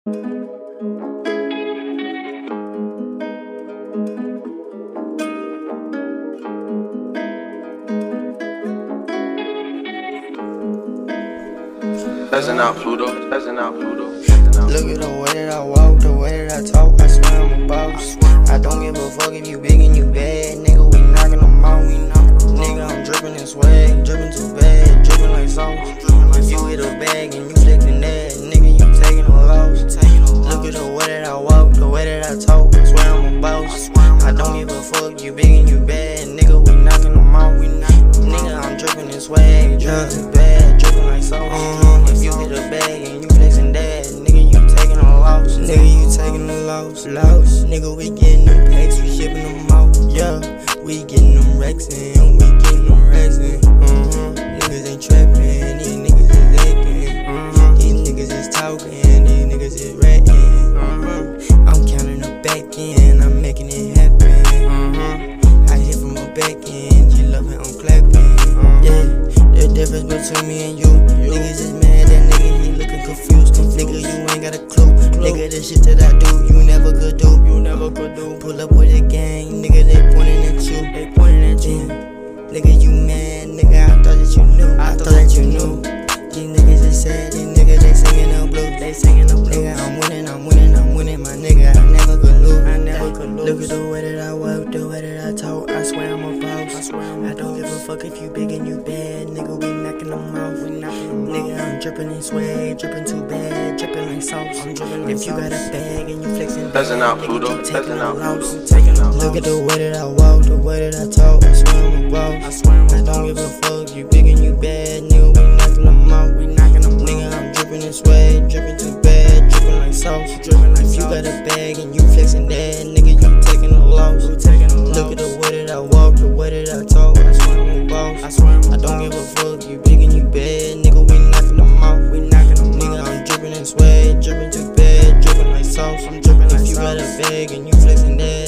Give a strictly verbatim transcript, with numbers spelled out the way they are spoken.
Spazzing out Pluto, spazzing out Pluto. Look at the way that I walk, the way that I talk, I swear I'm a boss. I don't give a fuck if you big and you bad, nigga, we knocking them out. Nigga, I'm drippin' in swag, drippin' too bad, drippin' like sauce. If you hit a bag and you flickin' that, nigga, you taking a loss. Look at the way that I walk, the way that I talk, I swear I'm a boss. I don't give a fuck, you big and you bad, nigga, we knocking them out. Nigga, I'm drippin' in swag, drippin' too bad, drippin' like sauce. If you hit a bag and you flexin' that, nigga, you taking a loss. Nigga, you taking a loss, loss. Nigga, we getting them packs, we shipping them out. Yeah, we getting them racks in, we getting them racks in. Mm-hmm. Niggas ain't trapping, these niggas is acting. Mm-hmm. These niggas is talking, these niggas is ratting. Mm-hmm. I'm counting the back end, I'm making it happen. Mm-hmm. I hit from my back end, you love it, I'm clapping. Mm-hmm. Yeah, the difference between me and you. Niggas is mad, that nigga, he looking confused. Nigga, you ain't got a clue. Nigga, the shit that I do, you never could do. You never could do. Pull up with a gang, nigga, they pointing at you. They pointing at you. Nigga, you mad, nigga, I thought that you knew. I thought that you knew. These niggas is sad, these niggas, they singing the blues. They singing the blues. Nigga, I'm winning, I'm winning, I'm winning, my nigga, I never could lose. I never could lose. Look at the way that I walk, the way that I talk, I swear I'm a boss. I swear I'm a I don't give a fuck if you big and you bad, nigga, we knocking them out. We knocking them out. Nigga, I'm drippin' in swag, drippin' too bad, drippin' like sauce. I'm drippin' like If you got a bag and you flexin' bad, Spazzing out nigga, Pluto, you taking spazzing a out loss. Pluto, taking out Look at the way that I walk, the way that I talk, I swear I'm a boss. I swear I'm a I don't give a fuck, you big and you bad, nigga, we knocking them out. We knocking them out. Nigga, I'm drippin' in swag, drippin' too bad, drippin' like sauce. Drippin' like If you got a bag and you flexin' that, nigga, you taking a loss. Look at the way that I walk, the way that I talk, I swear I'm a boss. I swear I'm a I don't give a fuck, you big and you bad, nigga, we knocking them out. We knocking them nigga, out. I'm drippin' in swag, drippin' too bad, drippin' like sauce. I'm drippin' like If you sauce. Got a bag and you flexin' that,